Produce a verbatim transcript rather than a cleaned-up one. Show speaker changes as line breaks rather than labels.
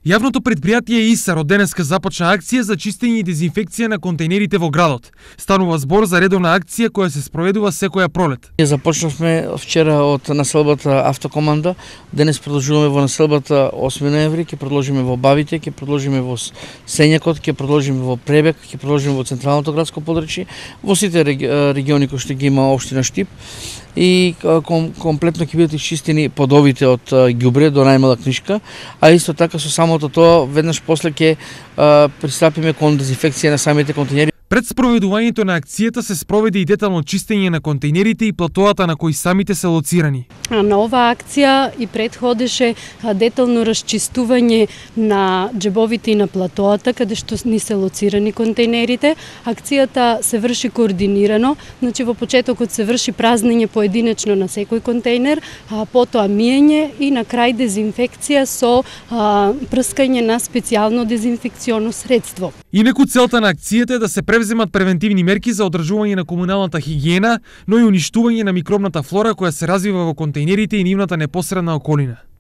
Јавното предпријатие ИСАР од денеска започна акција за чистење и дезинфекција на контейнерите во градот. Станува збор за редовна акција која се спроведува секоја пролет.
Започнавме вчера од населбата Автокоманда, денес продолжуваме во населбата осми ноември, ќе продолжиме во Бабите, ќе продолжиме во Сењакот, ќе продолжиме во Пребек, ќе продолжиме во централното градско подрачје, во сите региони кои што ги има општина Штип и ком, комплетно ќе бидат исчистени подовите од ѓубре до најмала книшка, а исто така со самото тоа веднаш после ќе пристапиме кон дезинфекција на самите контейнери.
Пред спроведувањето на акцијата се спроведе и детално чистење на контейнерите и платоата на кои самите се лоцирани.
На оваа акција и предходеше детално расчистување на џебовите и на платоата каде што ни се лоцирани контейнерите. Акцијата се врши координирано, значи во почетокот се врши празнење поединечно на секој контейнер, а потоа миење и на крај дезинфекција со а, прскање на специјално дезинфекционо средство.
Инаку целта на акцијата е да се превземат превентивни мерки за одржување на комуналната хигиена, но и уништување на микробната флора која се развива во контейнерите и нивната непосредна околина.